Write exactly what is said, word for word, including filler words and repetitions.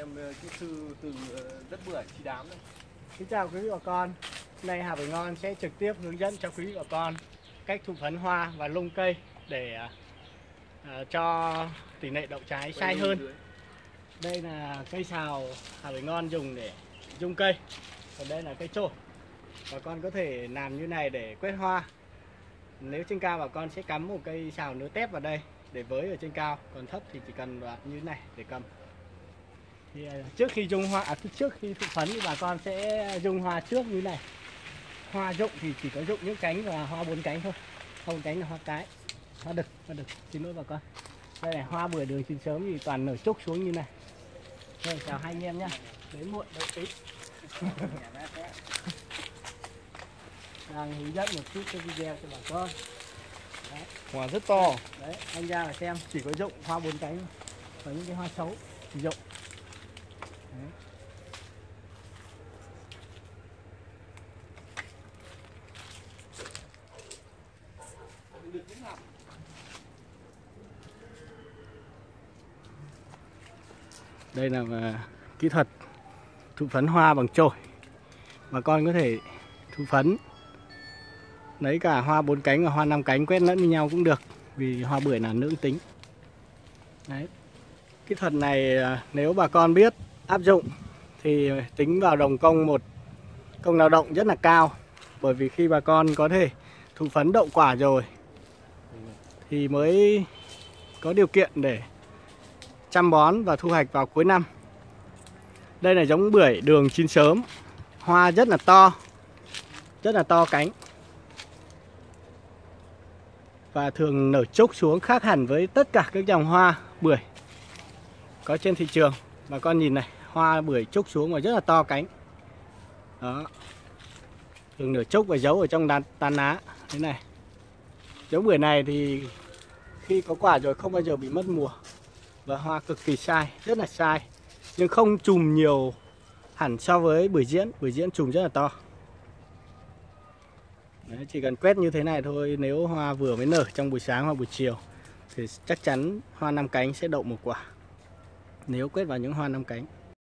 Em kỹ sư từ Đất Bưởi Chi Đám đây. Xin chào quý vị và con. Hôm nay Hà Bưởi Ngon sẽ trực tiếp hướng dẫn cho quý vị và con cách thụ phấn hoa và lung cây để uh, cho tỷ lệ đậu trái sai hơn. Đây là cây sào Hà Bưởi Ngon dùng để rung cây. Còn đây là cây trổ. Bà con có thể làm như này để quét hoa. Nếu trên cao bà con sẽ cắm một cây sào nứa tép vào đây để với ở trên cao, còn thấp thì chỉ cần đoạn như thế này để cầm. Thì trước khi rung hoa, à, trước khi thụ phấn thì bà con sẽ rung hoa trước như này. Hoa rụng thì chỉ có rụng những cánh và hoa bốn cánh thôi, không cánh là hoa cái, hoa đực, hoa đực. Xin lỗi bà con. Đây này, hoa bưởi đường chín sớm thì toàn nở trúc xuống như này. Rồi, chào hai anh em nhá. Đến muộn đợi tí. Đang hướng dẫn một chút cái video cho bà con. Đấy. Hoa rất to. Đấy, anh ra là xem, chỉ có rụng hoa bốn cánh thôi. Và những cái hoa xấu thì rụng. Đấy. Đây là uh, kỹ thuật thụ phấn hoa bằng chổi. Bà con có thể thụ phấn lấy cả hoa bốn cánh và hoa năm cánh quét lẫn với nhau cũng được, vì hoa bưởi là lưỡng tính. Đấy. Kỹ thuật này uh, nếu bà con biết áp dụng thì tính vào đồng công một công lao động rất là cao. Bởi vì khi bà con có thể thụ phấn đậu quả rồi thì mới có điều kiện để chăm bón và thu hoạch vào cuối năm. Đây là giống bưởi đường chín sớm. Hoa rất là to, rất là to cánh, và thường nở trúc xuống khác hẳn với tất cả các dòng hoa bưởi có trên thị trường. Bà con nhìn này, hoa bưởi trúc xuống và rất là to cánh. Đó. Thường nở trúc và giấu ở trong đàn, tán lá thế này. Giống bưởi này thì khi có quả rồi không bao giờ bị mất mùa. Và hoa cực kỳ sai, rất là sai. Nhưng không chùm nhiều hẳn so với bưởi diễn. Bưởi diễn chùm rất là to. Đấy, chỉ cần quét như thế này thôi. Nếu hoa vừa mới nở trong buổi sáng hoặc buổi chiều thì chắc chắn hoa năm cánh sẽ đậu một quả, nếu quét vào những hoa năm cánh.